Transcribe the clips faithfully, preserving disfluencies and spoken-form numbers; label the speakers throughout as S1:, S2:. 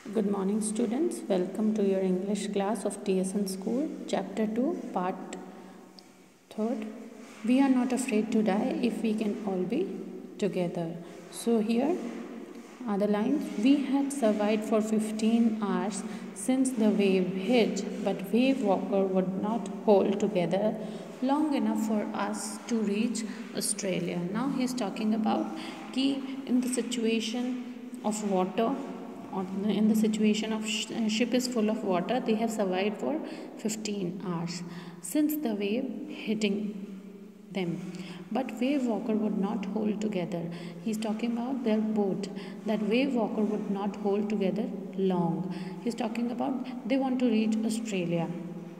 S1: Good morning, students. Welcome to your English class of T S N School, Chapter two, Part third. We are not afraid to die if we can all be together. So, here are the lines. We had survived for fifteen hours since the wave hit, but Wave Walker would not hold together long enough for us to reach Australia. Now, he is talking about कि in the situation of water, in the situation of sh- ship is full of water, they have survived for fifteen hours since the wave hitting them, but Wave Walker would not hold together. He's talking about their boat, that Wave Walker would not hold together long. He's talking about they want to reach Australia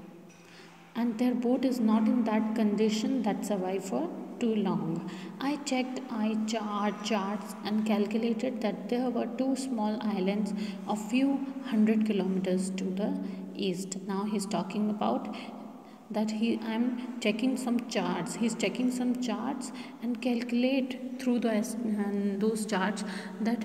S1: and their boat is not in that condition that survive for too long. I checked I chart charts and calculated that there were two small islands a few hundred kilometers to the east. Now he's talking about that he I'm checking some charts. He's checking some charts and calculate through those and those charts that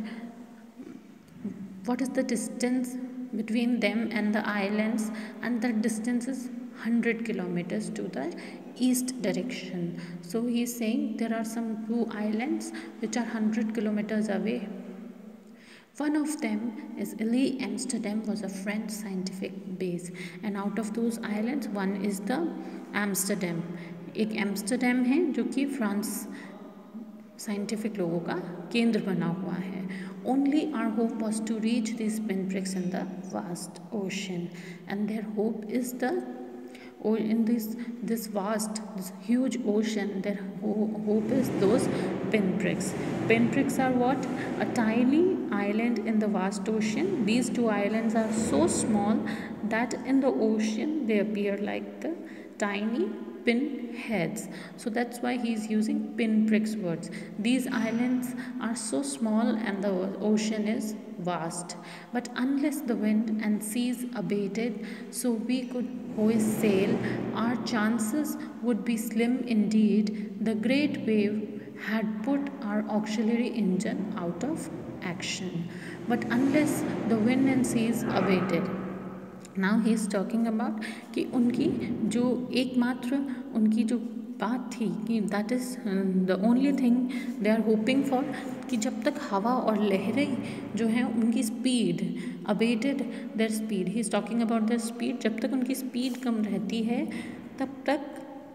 S1: what is the distance between them and the islands, and that distance is one hundred kilometers to the east direction. So he is saying there are some two islands which are one hundred kilometers away. One of them is Lee Amsterdam, was a French scientific base, and out of those islands one is the Amsterdam. एक Amsterdam है जो कि France scientific लोगों का केंद्र बना हुआ है. Only our hope was to reach these pinpricks in the vast ocean, and their hope is the or in this this vast, this huge ocean, their ho- hope is those pinpricks. Pinpricks are what? A tiny island in the vast ocean. These two islands are so small that in the ocean they appear like the tiny pin heads. So that's why he is using pinpricks words. These islands are so small and the ocean is vast, but unless the wind and seas abated so we could hoist sail, our chances would be slim indeed. The great wave had put our auxiliary engine out of action, but unless the wind and seas abated. Now he is talking about कि उनकी जो एकमात्र उनकी जो बात थी कि that is the only thing they are hoping for, कि जब तक हवा और लहरें जो हैं उनकी speed abated their speed, he is talking about their speed, जब तक उनकी स्पीड कम रहती है तब तक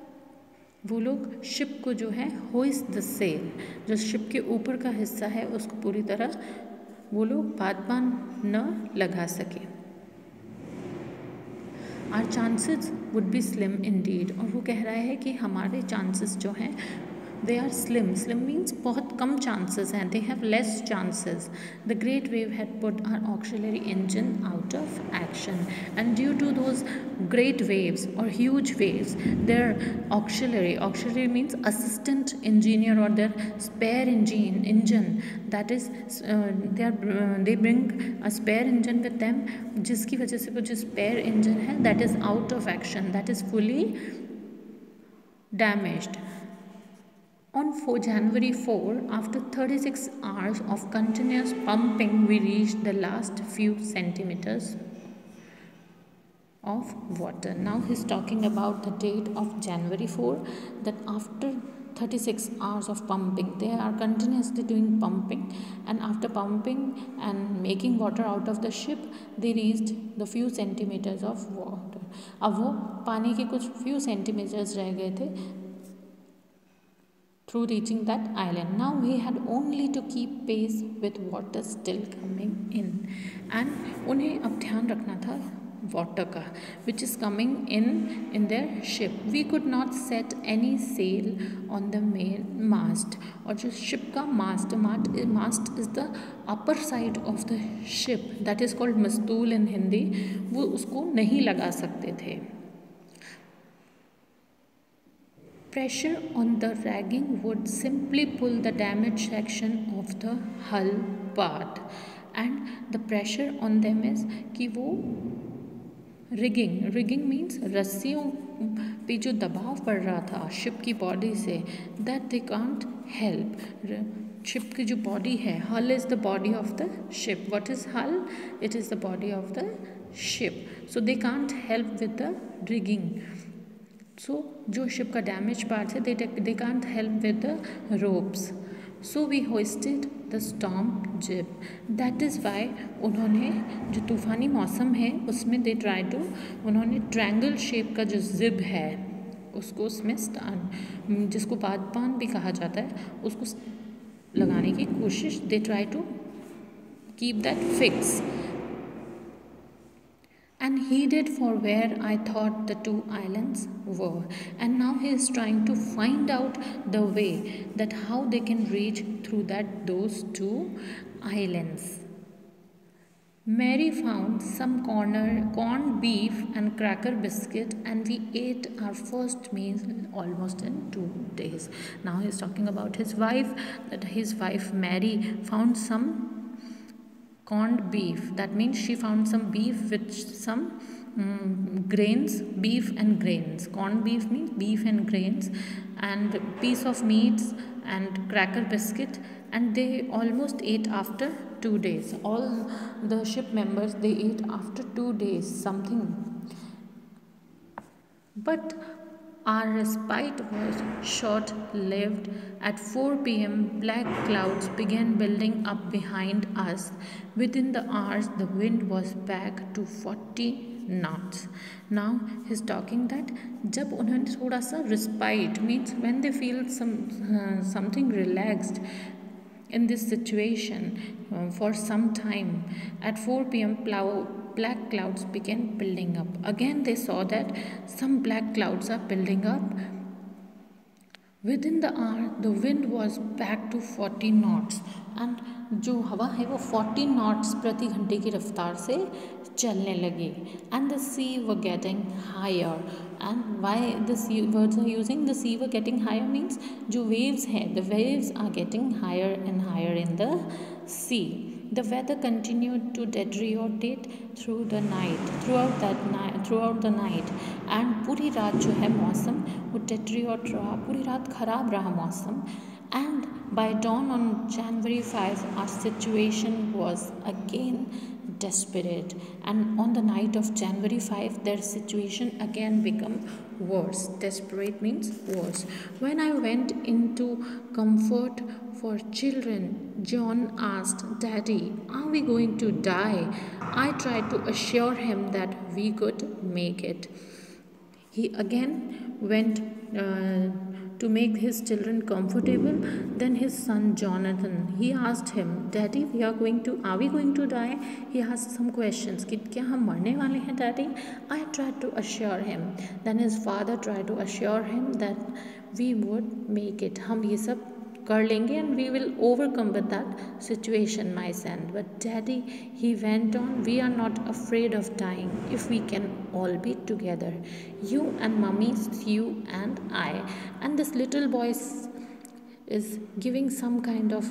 S1: वो लोग शिप को जो है होइस्ट द सेल, जो शिप के ऊपर का हिस्सा है उसको पूरी तरह वो लोग बादबान न लगा सके. Our chances would be slim indeed, और वो कह रहा है कि हमारे चांसेस जो हैं they are slim. Slim means बहुत कम चांसेस हैं, they have less chances. The great wave had put our auxiliary engine out of action, and due to those great waves or huge waves, their auxiliary auxiliary means assistant engineer or their spare engine engine that is uh, they are uh, they bring a spare engine with them, जिसकी वजह से वो जो spare engine है that is out of action, that is fully damaged. On January fourth, after thirty-six hours of continuous pumping, we reached the last few centimeters of water. Now he's talking about the date of January fourth, that after thirty-six hours of pumping, they are continuously doing pumping, and after pumping and making water out of the ship, they reached the few centimeters of water. अब वो पानी के कुछ few centimeters रह गए थे through reaching that island. Now we had only to keep pace with water still coming in, and उन्हें अब ध्यान रखना था water का which is coming in in their ship. We could not set any sail on the main mast, और जो ship का mast mast is the upper side of the ship, that is called मस्तूल in Hindi, वो उसको नहीं लगा सकते थे. Pressure on the ragging would simply pull the damaged section of the hull part, and the pressure on them is कि वो rigging rigging means रस्सियों पे जो दबाव पड़ रहा था शिप की बॉडी से, that they can't help. Ship की जो बॉडी है, hull is the body of the ship. What is hull? It is the body of the ship. So they can't help with the rigging. So जो ship का damage part है, they they can't help with the ropes. So we hoisted the storm jib. That is why उन्होंने जो तूफ़ानी मौसम है उसमें they try to, उन्होंने ट्रायंगल शेप का जो जिब है उसको उसमें स्थान, जिसको बादपान भी कहा जाता है, उसको लगाने की कोशिश, they try to keep that fix. And headed for where I thought the two islands were. And now he is trying to find out the way that how they can reach through that those two islands. Mary found some corner corned beef and cracker biscuit, and we ate our first meal almost in two days. Now he is talking about his wife, that his wife Mary found some corned beef. That means she found some beef with some um, grains, beef and grains. Corned beef means beef and grains, and piece of meats and cracker biscuit, and they almost ate after two days. All the ship members, they ate after two days something. But our respite was short-lived. At four p m, black clouds began building up behind us. Within the hours, the wind was back to forty knots. Now he's talking that जब उन्होंने थोड़ा सा respite means when they feel some uh, something relaxed in this situation uh, for some time, at four p m plow black clouds began building up. Again they saw that some black clouds are building up. Within the hour the wind was back to forty knots, and जो हवा है वो forty knots प्रति घंटे की रफ्तार से चलने लगी. And the sea were getting higher. And why the sea words are using the sea were getting higher means जो waves हैं, the waves are getting higher and higher in the sea. The weather continued to deteriorate through the night, throughout that night, throughout the night. And पूरी रात जो है मौसम वो deteriorate रहा, पूरी रात खराब रहा मौसम. And by dawn on January fifth, our situation was again desperate. And on the night of January fifth, their situation again became worse. Desperate means worse. When I went into comfort for children, John asked, Daddy, are we going to die? I tried to assure him that we could make it. He again went uh, to make his children comfortable. Then his son Jonathan, he asked him, Daddy, we are going to, are we going to die? He asked some questions. कि क्या हम मरने वाले हैं Daddy? I tried to assure him. Then his father tried to assure him that we would make it. हम ये सब कर लेंगे and we will overcome with that situation, my son. But Daddy, he went on, we are not afraid of dying if we can all be together. You and Mummy, you and I. And this little boy is giving some kind of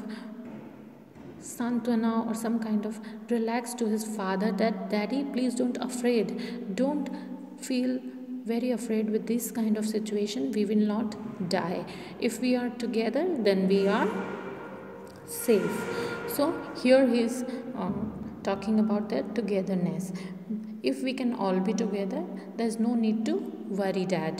S1: santwana or some kind of relax to his father that Daddy, please don't afraid. Don't feel very afraid with this kind of situation. We will not die. If we are together, then we are safe. So here he is uh, talking about that togetherness. If we can all be together, there is no need to worry, Dad.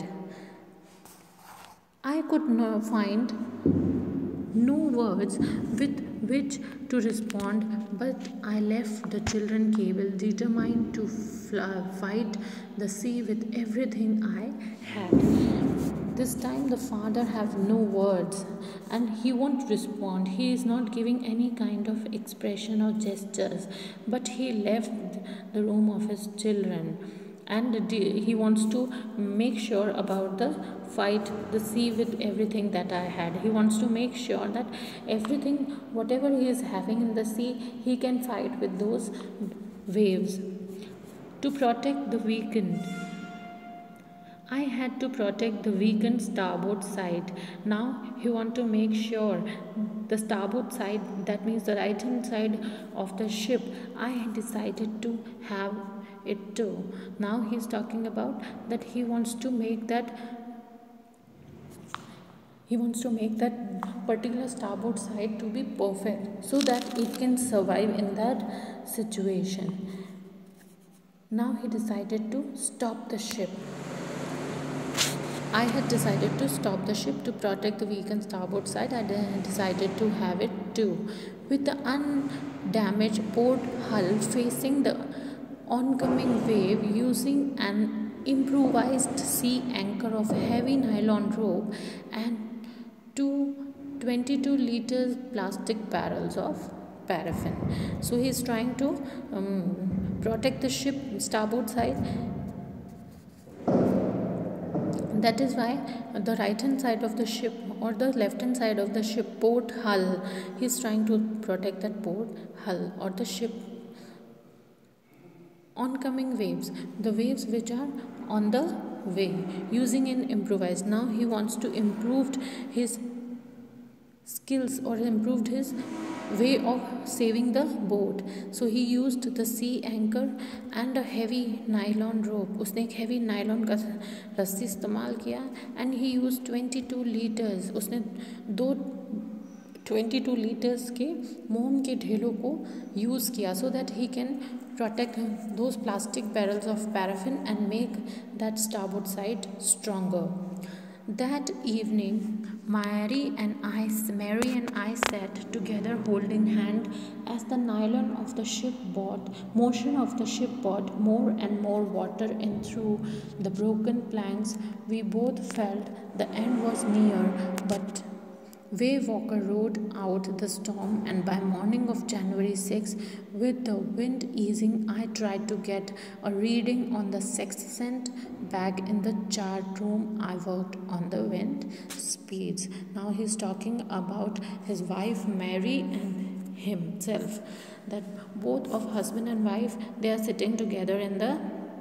S1: I could not find no words with which to respond, but I left the children cable, determined to fly, fight the sea with everything I had. This time the father have no words and he won't respond. He is not giving any kind of expression or gestures, but he left the room of his children. And he wants to make sure about the fight the sea with everything that I had. He wants to make sure that everything, whatever he is having in the sea, he can fight with those waves. To protect the weakened, I had to protect the weakened starboard side. Now he want to make sure the starboard side, that means the right hand side of the ship, I decided to have it too. Now he is talking about that he wants to make that He wants to make that particular starboard side to be perfect so that it can survive in that situation. Now he decided to stop the ship. I had decided to stop the ship to protect the weakened starboard side. I decided to have it too. With the undamaged port hull facing the oncoming wave, using an improvised sea anchor of heavy nylon rope and two twenty-two liters plastic barrels of paraffin. So he is trying to um, protect the ship starboard side. That is why the right hand side of the ship or the left hand side of the ship port hull, he is trying to protect that port hull or the ship oncoming waves, the waves which are on the way, using an improvised. Now he wants to improve his skills or improved his way of saving the boat. So he used the sea anchor and a heavy nylon rope. उसने एक heavy nylon का रस्सी इस्तेमाल किया and he used twenty-two liters. उसने दो twenty-two liters के मोम के ढेलों को यूज़ किया so that he can protect those plastic barrels of paraffin and make that starboard side stronger. That evening, Mary and I, Mary and I sat together holding hand as the nylon of the shipboard, motion of the shipboard, more and more water in through the broken planks. We both felt the end was near, but Wave Walker rode out the storm, and by morning of January sixth, with the wind easing, I tried to get a reading on the sextant. Back in the chart room, I worked on the wind speeds. Now he's talking about his wife Mary and himself. That both of husband and wife, they are sitting together in the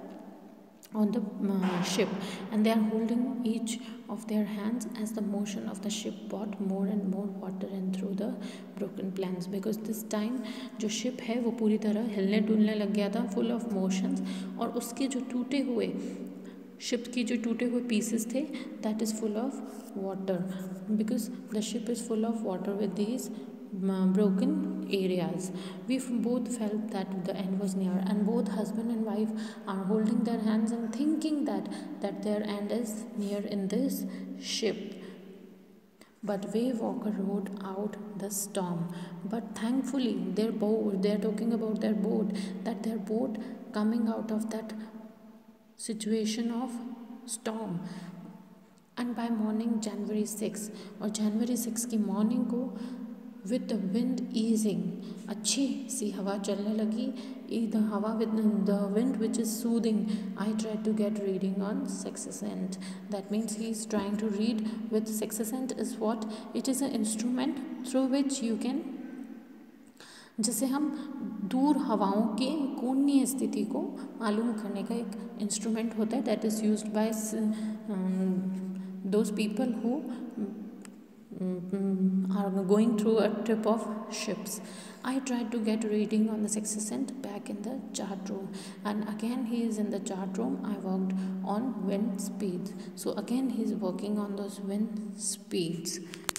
S1: on the uh, ship, and they are holding each of their hands as the motion of the ship brought more and more water in through the broken planks, because this time जो ship है वो पूरी तरह हिलने डुलने लग गया था, full of motions, और उसके जो टूटे हुए ship की जो टूटे हुए pieces थे, that is full of water, because the ship is full of water with these broken areas. We both felt that the end was near, and both husband and wife are holding their hands and thinking that that their end is near in this ship. But Wave Walker rode out the storm. But thankfully, their boat, they are talking about their boat, that their boat coming out of that situation of storm. And by morning January sixth, और January sixth की morning को with the wind easing, अच्छी सी हवा चलने लगी, the हवा with the wind which is soothing. I tried to get reading on sextant. That means he is trying to read with sextant. Is what? It is an instrument through which you can, जैसे हम दूर हवाओं के कोणीय स्थिति को मालूम करने का एक इंस्ट्रूमेंट होता है, that is used by those people who are going through a trip of ships. I tried to get reading on the sextant back in the chart room, and again he is in the chart room. I worked on wind speeds. So again he is working on those wind speeds.